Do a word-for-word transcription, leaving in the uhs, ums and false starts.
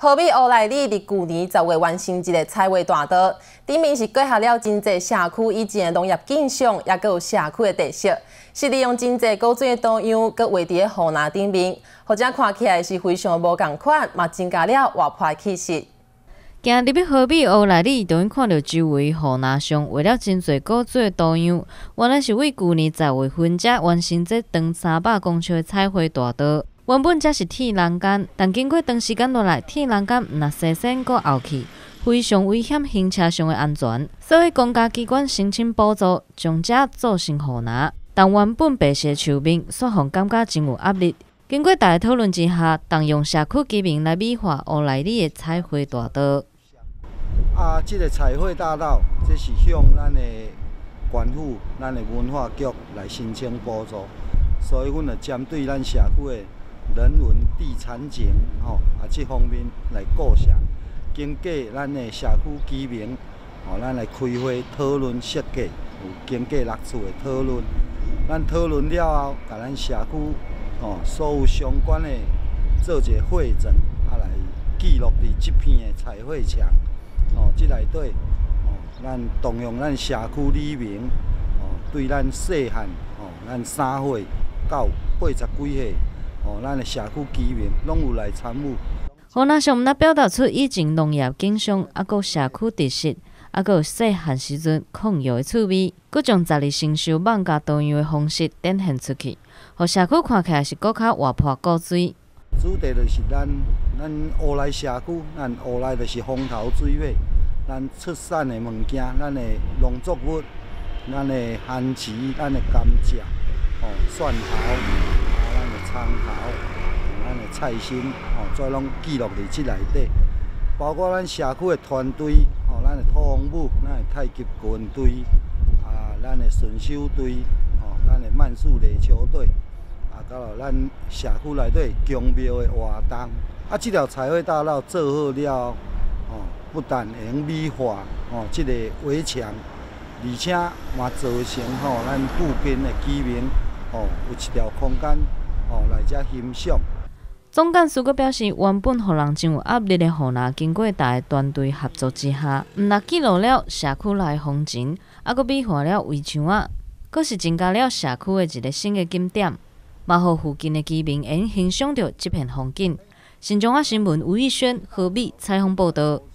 河美乌来里伫去年十月完成一个彩绘大道，顶面是结合了真侪社区以前的农业景象，也佮有社区的特色，是利用真侪古锥的图样，佮画伫个河岸顶面，或者看起来是非常无共款，嘛增加了活泼的气势。 行入去河美乌来里，就会看到周围河岸上画了真侪古锥的图样，原来是为去年十月份才完成这长三百公尺的彩绘大道。原本只是铁栏杆，但经过长时间落来，铁栏杆若生生搁凹去，非常危险行车上的安全。所以公家机关申请补助，将这做成河岸。但原本白色树面，煞互感觉真有压力。经过大家讨论之下，动用社区居民来美化乌来里的彩绘大道。 啊，这个彩绘大道，这是向咱的县府、咱的文化局来申请补助，所以阮就针对咱社区的人文地产景，吼啊这方面来构想，经过咱的社区居民，吼咱来开会讨论设计，有经过六次的讨论，咱讨论了后，甲咱社区吼所有相关的做一个会诊，啊来记录伫这片的彩绘墙。哦，即内底哦，咱动用咱社区里民哦，对咱细汉哦，咱三岁到八十几岁哦，咱的社区居民拢有来参与。 河岸上毋但表达出以前农业景象，啊，佮社区特色，啊，佮有细汉时阵控油的趣味，佮将十二生肖网架多样的方式展现出去，互社区看起来是更较活泼古锥。 主题就是咱咱乌来社区，咱乌来就是风头水尾，咱出产的物件，咱的农作物，咱的番薯，咱的甘蔗，哦，蒜头，啊，咱的葱头，咱的菜心，哦，再拢记录伫即内底。包括咱社区的团队，哦，咱的土防母，咱的太极拳队，啊，咱的顺手队，哦，咱的慢速垒球队。啊，到了咱社区内底宫庙的活动，啊，这条彩绘大道做好了，哦，不但会用美化哦这个围墙，而且嘛造成吼咱附近的居民哦有一条空间哦来遮欣赏。 总干事阁表示，原本互人真有压力的河岸，经过大家团队合作之下，毋但记录了社区内风情，啊，阁美化了围墙啊，阁是增加了社区的一个新的景点。嘛，互附近的居民会欣赏到这片风景。新中华新闻吴义轩、何美采访报道。